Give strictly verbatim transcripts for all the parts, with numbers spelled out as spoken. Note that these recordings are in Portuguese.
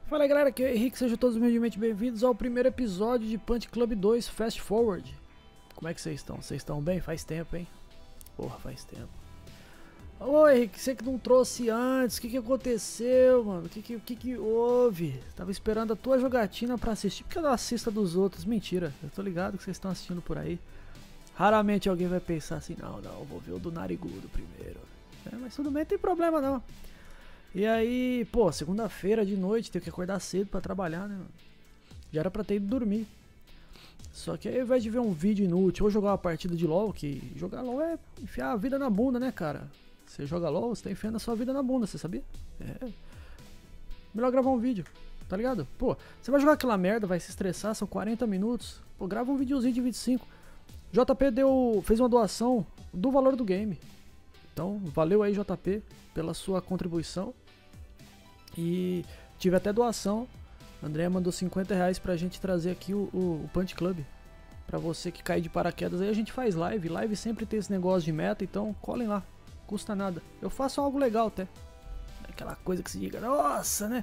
Fala aí, galera, aqui é o Henrique, sejam todos humildemente bem-vindos ao primeiro episódio de Punch Club dois Fast Forward. Como é que vocês estão? Vocês estão bem? Faz tempo, hein? Porra, faz tempo. Ô Henrique, você que não trouxe antes, o que que aconteceu, mano? O que que, que que houve? Tava esperando a tua jogatina pra assistir, porque eu não assisto a dos outros. Mentira, eu tô ligado que vocês estão assistindo por aí. Raramente alguém vai pensar assim, não, não, vou ver o do Narigudo primeiro. É, mas tudo bem, não tem problema não. E aí, pô, segunda-feira de noite, tenho que acordar cedo pra trabalhar, né, mano? Já era pra ter ido dormir. Só que aí, ao invés de ver um vídeo inútil ou jogar uma partida de LoL, que jogar LoL é enfiar a vida na bunda, né, cara? Você joga LoL, você tá enfiando a sua vida na bunda, você sabia? É. Melhor gravar um vídeo, tá ligado? Pô, você vai jogar aquela merda, vai se estressar, são quarenta minutos. Pô, grava um videozinho de vinte e cinco. J P deu, fez uma doação do valor do game. Então, valeu aí, J P, pela sua contribuição. E tive até doação. André mandou cinquenta reais pra gente trazer aqui o, o, o Punch Club. Pra você que cai de paraquedas aí, a gente faz live. Live sempre tem esse negócio de meta, então colhem lá. Custa nada. Eu faço algo legal até. Aquela coisa que se diga, nossa, né?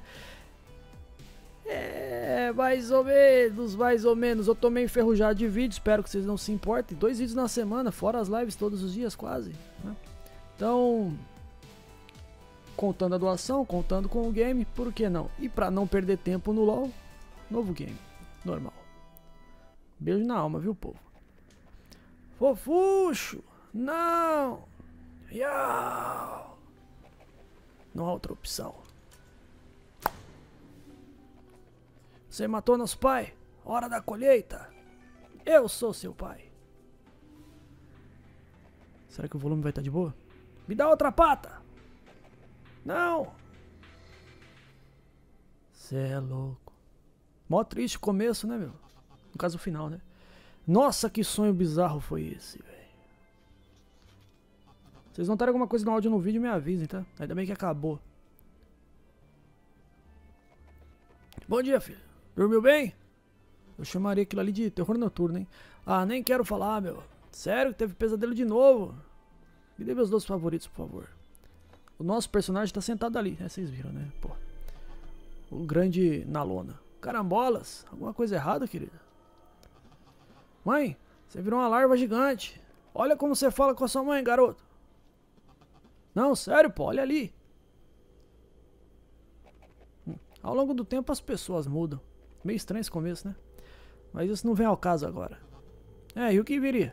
É, mais ou menos, mais ou menos. Eu tô meio enferrujado de vídeo, espero que vocês não se importem. Dois vídeos na semana, fora as lives todos os dias, quase, né? Então, contando a doação, contando com o game, por que não? E pra não perder tempo no LoL, novo game, normal. Beijo na alma, viu, povo? Fofuxo! Não! Yau! Não há outra opção. Você matou nosso pai? Hora da colheita! Eu sou seu pai. Será que o volume vai estar de boa? Me dá outra pata! Não! Cê é louco. Mó triste o começo, né, meu? No caso, o final, né? Nossa, que sonho bizarro foi esse, velho. Vocês notaram alguma coisa no áudio ou no vídeo, me avisem, tá? Ainda bem que acabou. Bom dia, filho. Dormiu bem? Eu chamaria aquilo ali de terror noturno, hein? Ah, nem quero falar, meu. Sério que teve pesadelo de novo? Me dê meus dois favoritos, por favor. O nosso personagem tá sentado ali, é, vocês viram, né? Pô. O grande na lona. Carambolas, alguma coisa errada, querida? Mãe, você virou uma larva gigante. Olha como você fala com a sua mãe, garoto. Não, sério, pô, olha ali. Hum. Ao longo do tempo as pessoas mudam. Meio estranho esse começo, né? Mas isso não vem ao caso agora. É, e o que viria?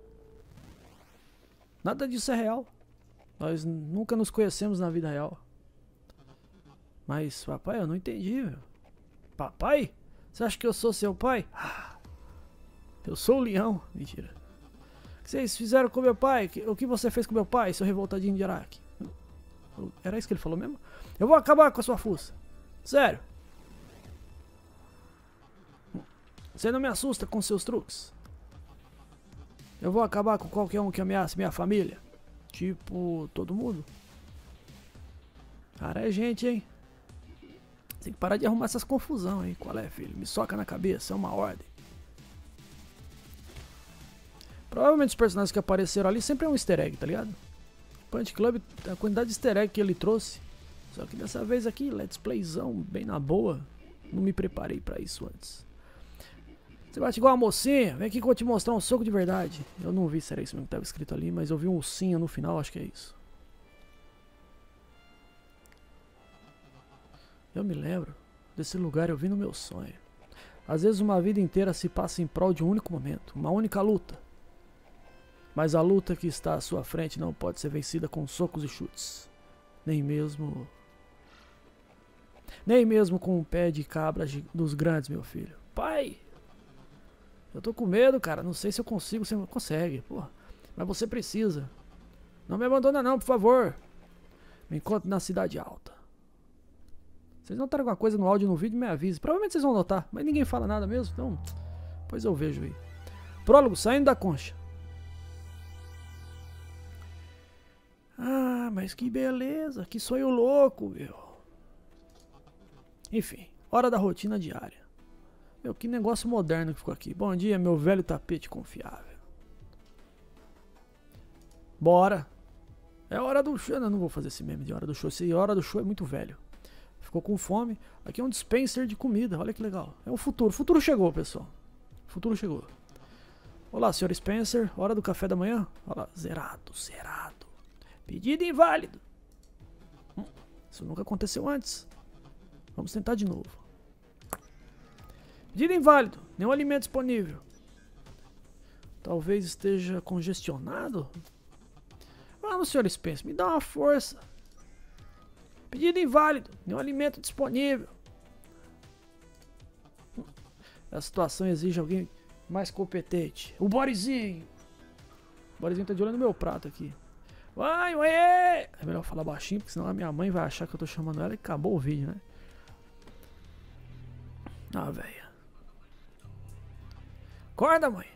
Nada disso é real. Nós nunca nos conhecemos na vida real. Mas, papai, eu não entendi, meu. Papai? Você acha que eu sou seu pai? Ah, eu sou o leão. Mentira. O que vocês fizeram com meu pai? O que você fez com meu pai, seu revoltadinho de Araque? Era isso que ele falou mesmo? Eu vou acabar com a sua fuça. Sério. Você não me assusta com seus truques. Eu vou acabar com qualquer um que ameace minha família. Tipo, todo mundo. Cara, é gente, hein? Tem que parar de arrumar essas confusão aí. Qual é, filho? Me soca na cabeça, é uma ordem. Provavelmente os personagens que apareceram ali sempre é um easter egg, tá ligado? Punch Club, a quantidade de easter egg que ele trouxe. Só que dessa vez aqui, let's playzão, bem na boa. Não me preparei pra isso antes. Você bate igual a mocinha, vem aqui que eu vou te mostrar um soco de verdade. Eu não vi se era isso mesmo que estava escrito ali, mas eu vi um ursinho no final, acho que é isso. Eu me lembro desse lugar, eu vi no meu sonho. Às vezes uma vida inteira se passa em prol de um único momento, uma única luta. Mas a luta que está à sua frente não pode ser vencida com socos e chutes. Nem mesmo... Nem mesmo com um pé de cabra dos grandes, meu filho. Pai! Eu tô com medo, cara. Não sei se eu consigo. Você não consegue. Porra. Mas você precisa. Não me abandona não, por favor. Me encontre na cidade alta. Vocês notaram alguma coisa no áudio e no vídeo, me avise. Provavelmente vocês vão notar. Mas ninguém fala nada mesmo. Então, pois eu vejo aí. Prólogo, saindo da concha. Ah, mas que beleza. Que sonho louco, meu. Enfim, hora da rotina diária. Meu, que negócio moderno que ficou aqui. Bom dia, meu velho tapete confiável. Bora. É hora do show. Eu não vou fazer esse meme de hora do show. Esse hora do show é muito velho. Ficou com fome. Aqui é um dispenser de comida, olha que legal. É o futuro, o futuro chegou, pessoal. O futuro chegou. Olá, senhor Spencer, hora do café da manhã? Olha lá, zerado, zerado. Pedido inválido. Hum, isso nunca aconteceu antes. Vamos tentar de novo. Pedido inválido, nenhum alimento disponível. Talvez esteja congestionado? Vamos, senhor Spencer, me dá uma força. Pedido inválido, nenhum alimento disponível. A situação exige alguém mais competente. O Borizinho. O Borizinho tá de olho no meu prato aqui. Vai, mãe! É melhor falar baixinho, porque senão a minha mãe vai achar que eu tô chamando ela e acabou o vídeo, né? Ah, velho. Acorda, mãe.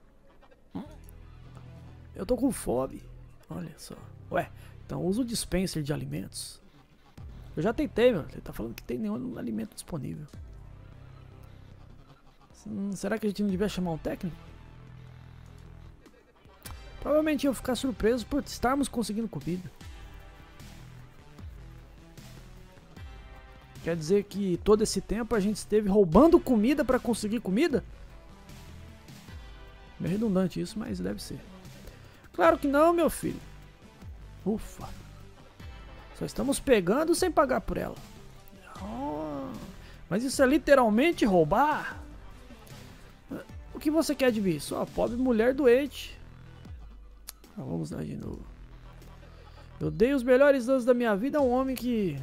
Eu tô com fome. Olha só. Ué, então usa o dispenser de alimentos. Eu já tentei, meu. Ele tá falando que tem nenhum alimento disponível. Hum, será que a gente não devia chamar um técnico? Provavelmente eu ficar surpreso por estarmos conseguindo comida. Quer dizer que todo esse tempo a gente esteve roubando comida pra conseguir comida? Meio redundante isso, mas deve ser. Claro que não, meu filho. Ufa. Só estamos pegando sem pagar por ela. Oh, mas isso é literalmente roubar? O que você quer de mim? Sou a pobre mulher doente. Ah, vamos lá de novo. Eu dei os melhores anos da minha vida a um homem que...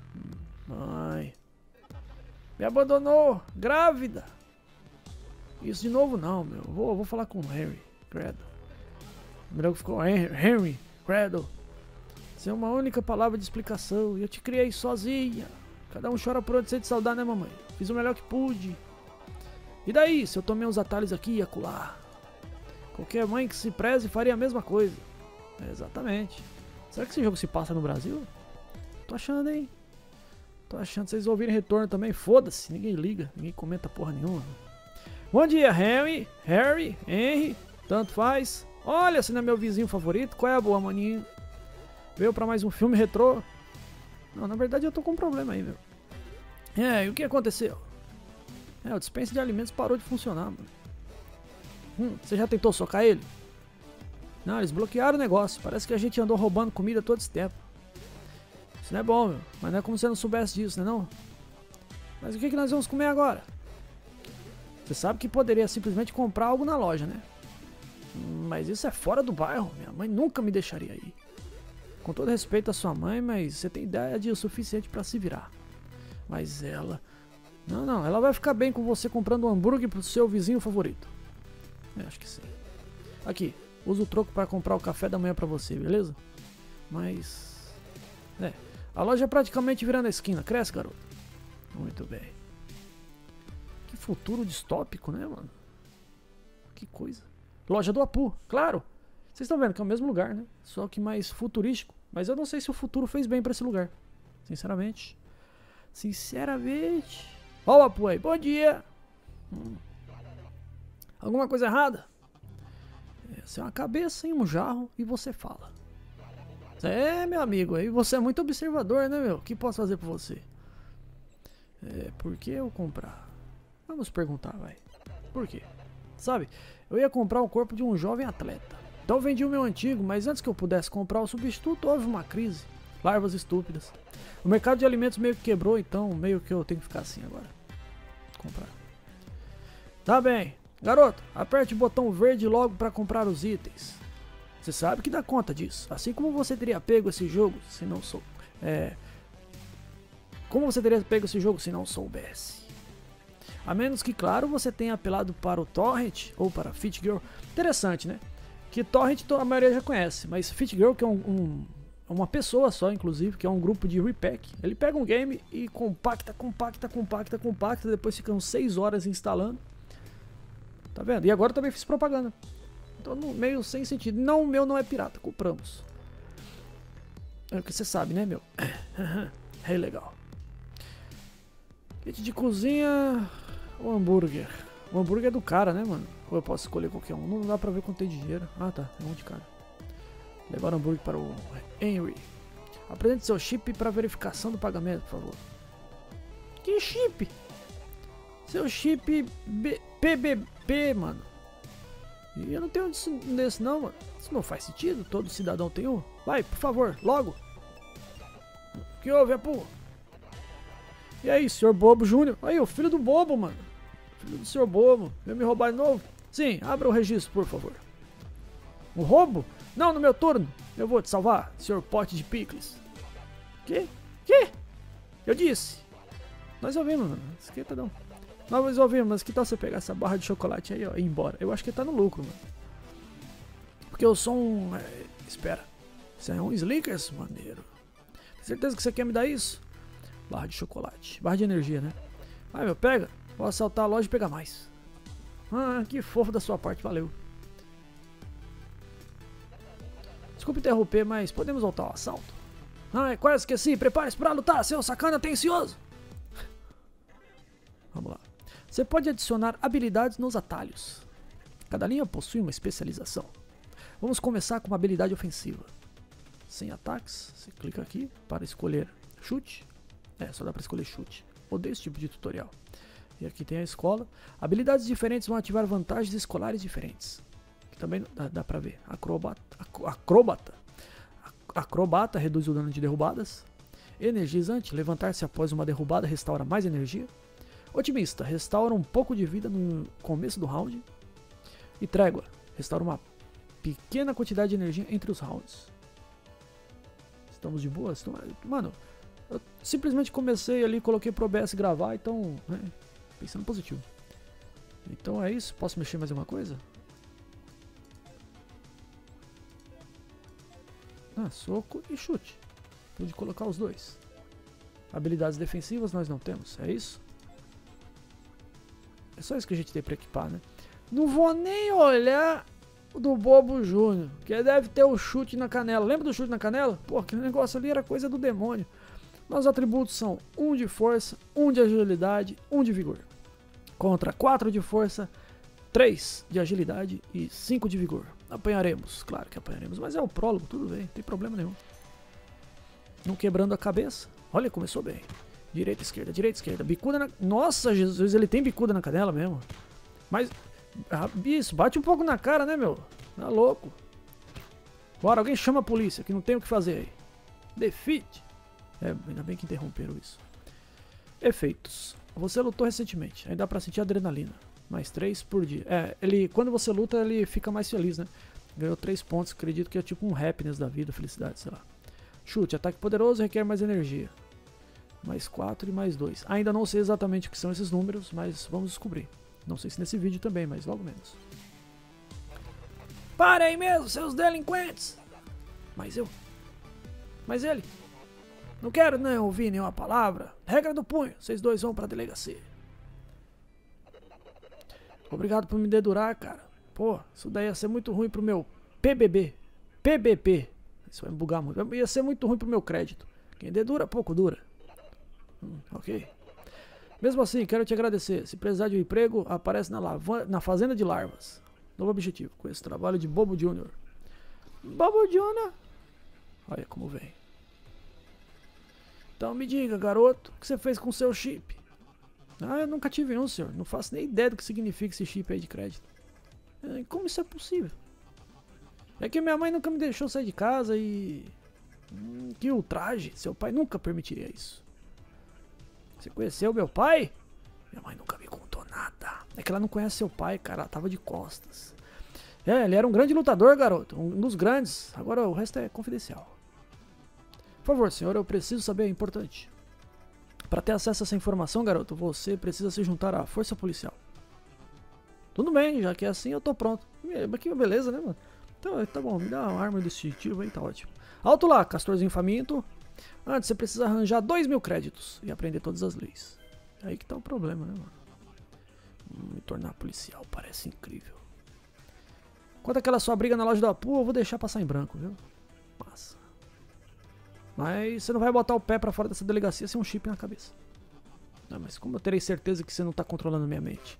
Mãe... Me abandonou, grávida. Isso de novo não, meu. Vou, vou falar com o Henry, credo. Melhor que ficou Henry, Henry, credo. Isso é uma única palavra de explicação. E eu te criei sozinha. Cada um chora por onde sente saudade, né, mamãe? Fiz o melhor que pude. E daí, se eu tomei uns atalhos aqui e acolá? Qualquer mãe que se preze faria a mesma coisa. É, exatamente. Será que esse jogo se passa no Brasil? Tô achando, hein? Tô achando. Vocês ouvirem retorno também? Foda-se. Ninguém liga. Ninguém comenta porra nenhuma. Bom dia, Harry. Harry. Henry. Tanto faz. Olha, se não é meu vizinho favorito. Qual é a boa, maninho? Veio pra mais um filme retrô. Não, na verdade eu tô com um problema aí, meu. É, e o que aconteceu? É, o dispenser de alimentos parou de funcionar, mano. Hum, você já tentou socar ele? Não, eles bloquearam o negócio. Parece que a gente andou roubando comida todo esse tempo. Isso não é bom, meu. Mas não é como se você não soubesse disso, né não? Mas o que, que nós vamos comer agora? Você sabe que poderia simplesmente comprar algo na loja, né? Hum, mas isso é fora do bairro. Minha mãe nunca me deixaria ir. Com todo respeito à sua mãe, mas você tem idade o suficiente pra se virar. Mas ela... Não, não, ela vai ficar bem com você comprando um hambúrguer pro seu vizinho favorito. Eu acho que sim. Aqui, usa o troco para comprar o café da manhã pra você, beleza? Mas... É, a loja é praticamente virando a esquina. Cresce, garoto. Muito bem. Que futuro distópico, né, mano? Que coisa. Loja do Apu, claro. Vocês estão vendo que é o mesmo lugar, né? Só que mais futurístico. Mas eu não sei se o futuro fez bem pra esse lugar. Sinceramente. Sinceramente... Ó o Apu aí, bom dia! Hum. Alguma coisa errada? Essa é uma cabeça em um jarro e você fala. É, meu amigo, aí você é muito observador, né, meu? O que posso fazer por você? É, por que eu comprar? Vamos perguntar, vai. Por quê? Sabe, eu ia comprar o corpo de um jovem atleta. Então eu vendi o meu antigo, mas antes que eu pudesse comprar o substituto, houve uma crise. Larvas estúpidas. O mercado de alimentos meio que quebrou, então meio que eu tenho que ficar assim agora. Comprar. Tá bem. Garoto, aperte o botão verde logo para comprar os itens. Você sabe que dá conta disso. Assim como você teria pego esse jogo se não sou... É... Como você teria pego esse jogo se não soubesse? A menos que, claro, você tenha apelado para o Torrent ou para Fit Girl. Interessante, né? Que Torrent a maioria já conhece, mas Fit Girl, que é um... um uma pessoa só, inclusive, que é um grupo de repack. Ele pega um game e compacta, compacta, compacta, compacta, depois ficam seis horas instalando. Tá vendo? E agora eu também fiz propaganda. Então, meio sem sentido. Não, o meu não é pirata, compramos. É o que você sabe, né, meu? É legal. Kit de cozinha ou hambúrguer? O hambúrguer é do cara, né, mano? Ou eu posso escolher qualquer um? Não dá pra ver quanto tem dinheiro. Ah, tá. É um de cara. Levar o hambúrguer para o Henry. Apresente seu chip para verificação do pagamento, por favor. Que chip? Seu chip B P B P, mano. E eu não tenho um desse não, mano. Isso não faz sentido. Todo cidadão tem um. Vai, por favor, logo. O que houve, Apu? E aí, senhor Bobo Júnior? Aí, o filho do Bobo, mano. Filho do senhor Bobo. Veio me roubar de novo? Sim, abra o registro, por favor. Um roubo? Não, no meu turno. Eu vou te salvar, senhor Pote de Picles. Que? Que? Eu disse. Nós ouvimos, mano. Esquenta não. Nós ouvimos, mas que tal você pegar essa barra de chocolate aí, ó, e ir embora? Eu acho que ele tá no lucro, mano. Porque eu sou um... É, espera. Você é um Slickers, maneiro. Tem certeza que você quer me dar isso? Barra de chocolate. Barra de energia, né? Vai, meu, pega. Vou assaltar a loja e pegar mais. Ah, que fofo da sua parte, valeu. Desculpe interromper, mas podemos voltar ao assalto? Ah, quase esqueci. Prepare-se pra lutar, seu sacana atencioso. Vamos lá. Você pode adicionar habilidades nos atalhos. Cada linha possui uma especialização. Vamos começar com uma habilidade ofensiva. Sem ataques, você clica aqui para escolher chute. É, só dá para escolher chute. Odeio esse tipo de tutorial. E aqui tem a escola. Habilidades diferentes vão ativar vantagens escolares diferentes. Aqui também dá, dá pra ver. Acrobata. Acrobata. Acrobata reduz o dano de derrubadas. Energizante. Levantar-se após uma derrubada restaura mais energia. Otimista. Restaura um pouco de vida no começo do round. E trégua. Restaura uma pequena quantidade de energia entre os rounds. Estamos de boa? Mano, eu simplesmente comecei ali, coloquei pro O B S gravar, então, né, pensando positivo. Então é isso, posso mexer mais alguma coisa? Ah, soco e chute. Pude colocar os dois. Habilidades defensivas nós não temos, é isso? É só isso que a gente tem pra equipar, né? Não vou nem olhar o do Bobo Júnior, que deve ter o chute na canela. Lembra do chute na canela? Pô, aquele negócio ali era coisa do demônio. Nossos atributos são um de força, um de agilidade, um de vigor. Contra quatro de força, três de agilidade e cinco de vigor. Apanharemos, claro que apanharemos, mas é o prólogo, tudo bem, não tem problema nenhum. Não quebrando a cabeça. Olha, começou bem. Direita, esquerda, direita, esquerda. Bicuda na... Nossa, Jesus, ele tem bicuda na canela mesmo. Mas... Ah, isso, bate um pouco na cara, né, meu? Tá louco. Bora, alguém chama a polícia, que não tem o que fazer aí. Defeat. É, ainda bem que interromperam isso. Efeitos. Você lutou recentemente, aí dá pra sentir adrenalina. Mais três por dia. É, ele, quando você luta, ele fica mais feliz, né? Ganhou três pontos, acredito que é tipo um happiness da vida, felicidade, sei lá. Chute, ataque poderoso, requer mais energia. Mais quatro e mais dois. Ainda não sei exatamente o que são esses números, mas vamos descobrir. Não sei se nesse vídeo também, mas logo menos. Parem mesmo, seus delinquentes! Mas eu... Mas ele... Não quero nem ouvir nenhuma palavra. Regra do punho, vocês dois vão pra delegacia. Obrigado por me dedurar, cara. Pô, isso daí ia ser muito ruim pro meu P B B. P B P. Isso vai me bugar muito. Ia ser muito ruim pro meu crédito. Quem dedura, pouco dura. Hum, ok. Mesmo assim, quero te agradecer. Se precisar de um emprego, aparece na, lava, na fazenda de larvas. Novo objetivo, com esse trabalho de Bobo Júnior. Bobo Júnior? Olha como vem. Então me diga, garoto, o que você fez com o seu chip? Ah, eu nunca tive um, senhor. Não faço nem ideia do que significa esse chip aí de crédito. Como isso é possível? É que minha mãe nunca me deixou sair de casa e... Hum, que ultraje. Seu pai nunca permitiria isso. Você conheceu meu pai? Minha mãe nunca me contou nada. É que ela não conhece seu pai, cara. Ela tava de costas. É, ele era um grande lutador, garoto. Um dos grandes. Agora o resto é confidencial. Por favor, senhor, eu preciso saber, é importante. Para ter acesso a essa informação, garoto, você precisa se juntar à força policial. Tudo bem, já que é assim, eu tô pronto. Mas que beleza, né, mano? Então, tá bom, me dá uma arma desse tipo aí, tá ótimo. Alto lá, castorzinho faminto. Antes, você precisa arranjar dois mil créditos e aprender todas as leis. É aí que tá o problema, né, mano? Me tornar policial parece incrível. Quanto àquela sua briga na loja do Apu, eu vou deixar passar em branco, viu? Massa. Mas você não vai botar o pé pra fora dessa delegacia sem um chip na cabeça. Não, mas como eu terei certeza que você não tá controlando minha mente?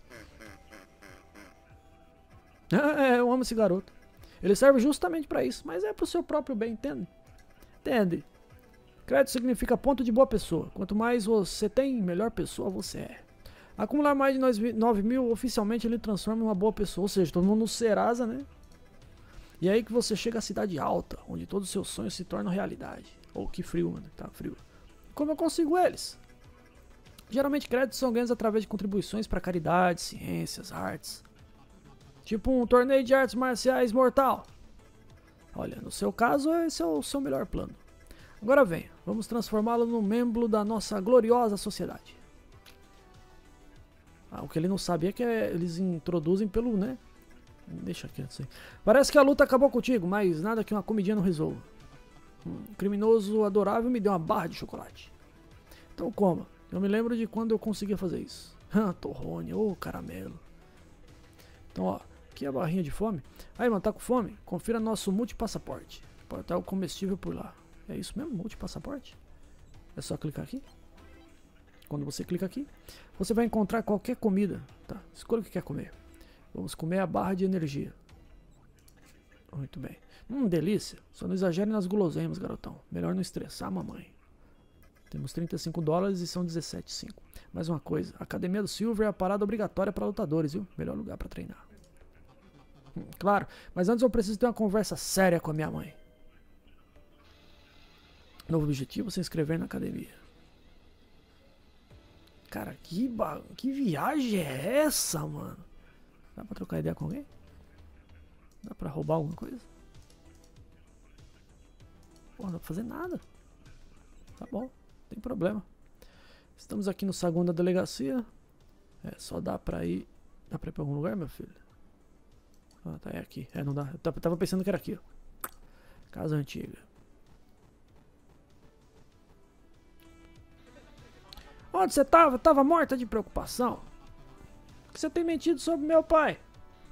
É, eu amo esse garoto. Ele serve justamente pra isso, mas é pro seu próprio bem, entende? Entende? Crédito significa ponto de boa pessoa. Quanto mais você tem, melhor pessoa você é. Acumular mais de nove mil, oficialmente ele transforma em uma boa pessoa. Ou seja, todo mundo no Serasa, né? E é aí que você chega à cidade alta, onde todos os seus sonhos se tornam realidade. Oh, que frio, mano. Tá frio. Como eu consigo eles? Geralmente créditos são ganhos através de contribuições para caridade, ciências, artes. Tipo um torneio de artes marciais mortal. Olha, no seu caso, esse é o seu melhor plano. Agora vem, vamos transformá-lo num membro da nossa gloriosa sociedade. Ah, o que ele não sabia é que é, eles introduzem pelo, né? Deixa quieto isso aí. Parece que a luta acabou contigo, mas nada que uma comidinha não resolva. Um criminoso adorável me deu uma barra de chocolate. Então coma. Eu me lembro de quando eu conseguia fazer isso. Ah, torrone, ô caramelo. Então ó, aqui é a barrinha de fome. Aí mano, tá com fome? Confira nosso multipassaporte. Portal comestível por lá. É isso mesmo? Multipassaporte? É só clicar aqui. Quando você clica aqui, você vai encontrar qualquer comida. Tá, escolha o que quer comer. Vamos comer a barra de energia. Muito bem. Hum, delícia. Só não exagere nas guloseimas, garotão. Melhor não estressar a mamãe. Temos trinta e cinco dólares e são dezessete vírgula cinco. Mais uma coisa. A Academia do Silver é a parada obrigatória para lutadores, viu? Melhor lugar para treinar. Hum, claro, mas antes eu preciso ter uma conversa séria com a minha mãe. Novo objetivo, se inscrever na academia. Cara, que, ba... que viagem é essa, mano? Dá pra trocar ideia com alguém? Dá pra roubar alguma coisa? Pô, não dá pra fazer nada. Tá bom, não tem problema. Estamos aqui no saguão da delegacia. É, só dá pra ir... Dá pra ir pra algum lugar, meu filho? Ah, tá, é aqui. É, não dá. Eu tava pensando que era aqui, ó. Casa antiga. Onde você tava? Eu tava morta de preocupação. Por que você tem mentido sobre meu pai?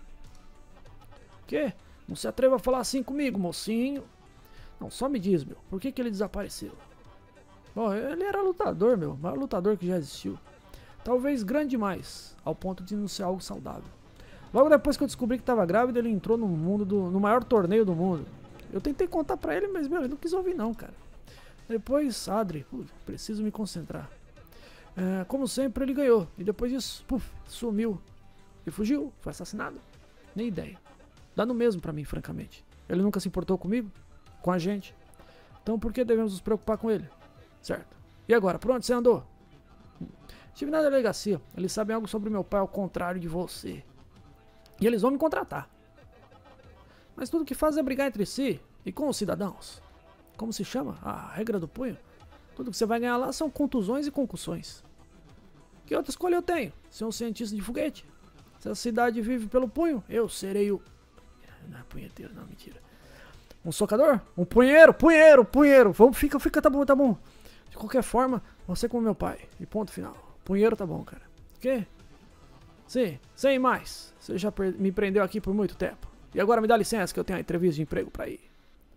Que? Não se atreva a falar assim comigo, mocinho. Não, só me diz, meu. Por que que ele desapareceu? Bom, ele era lutador, meu. O maior lutador que já existiu. Talvez grande demais, ao ponto de não ser algo saudável. Logo depois que eu descobri que tava grávida, ele entrou no mundo do, no maior torneio do mundo. Eu tentei contar pra ele, mas, meu, ele não quis ouvir não, cara. Depois, Adri, putz, preciso me concentrar. É, como sempre, ele ganhou. E depois disso, puf, sumiu. E fugiu, foi assassinado. Nem ideia. Dá no mesmo pra mim, francamente. Ele nunca se importou comigo, com a gente. Então por que devemos nos preocupar com ele? Certo. E agora, por onde você andou? Estive na delegacia. Eles sabem algo sobre meu pai ao contrário de você. E eles vão me contratar. Mas tudo que faz é brigar entre si e com os cidadãos. Como se chama? A regra do punho. Tudo que você vai ganhar lá são contusões e concussões. Que outra escolha eu tenho? Ser um cientista de foguete? Se a cidade vive pelo punho, eu serei o... Não é punheteiro, não, mentira. Um socador? Um punheiro, punheiro, punheiro. Vamos, fica, fica, tá bom, tá bom. De qualquer forma, você como meu pai. E ponto final. Punheiro tá bom, cara. O quê? Sim, sem mais. Você já me prendeu aqui por muito tempo. E agora me dá licença que eu tenho a entrevista de emprego pra ir.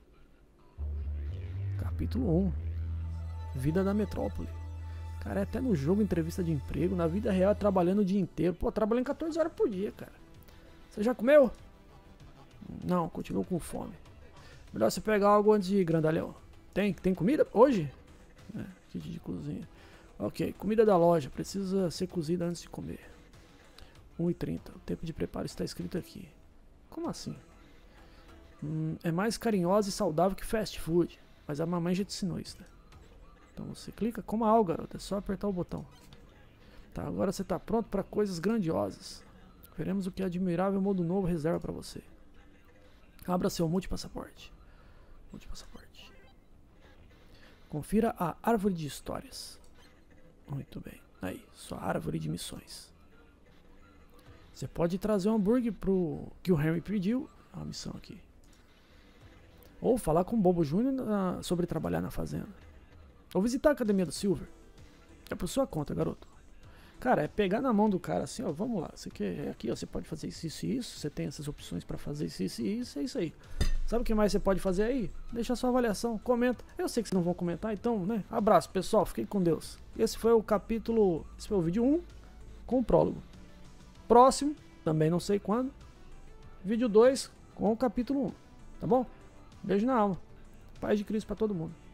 Capítulo um. Vida da metrópole. Cara, é até no jogo entrevista de emprego, na vida real, trabalhando o dia inteiro. Pô, trabalhando quatorze horas por dia, cara. Você já comeu? Não, continuo com fome. Melhor você pegar algo antes de ir, grandalhão. Tem? Tem comida? Hoje? É, kit de cozinha. Ok, comida da loja. Precisa ser cozida antes de comer. um e trinta. O tempo de preparo está escrito aqui. Como assim? Hum, é mais carinhosa e saudável que fast food. Mas a mamãe já te ensinou isso, né? Então você clica, coma algo, garoto. É só apertar o botão. Tá, agora você está pronto para coisas grandiosas. Veremos o que admirável mundo novo reserva para você. Abra seu multipassaporte. Multipassaporte. Confira a árvore de histórias. Muito bem. Aí, sua árvore de missões. Você pode trazer um hambúrguer pro que o Henry pediu. A missão aqui. Ou falar com o Bobo Júnior na, sobre trabalhar na fazenda. Ou visitar a Academia do Silver. É por sua conta, garoto. Cara, é pegar na mão do cara assim, ó, vamos lá. Você quer aqui, ó, você pode fazer isso, isso e isso. Você tem essas opções pra fazer isso, isso e isso, é isso aí. Sabe o que mais você pode fazer aí? Deixa a sua avaliação, comenta. Eu sei que vocês não vão comentar, então, né? Abraço, pessoal, fiquem com Deus. Esse foi o capítulo, esse foi o vídeo um com o prólogo. Próximo, também não sei quando, vídeo dois com o capítulo um, tá bom? Beijo na alma. Paz de Cristo pra todo mundo.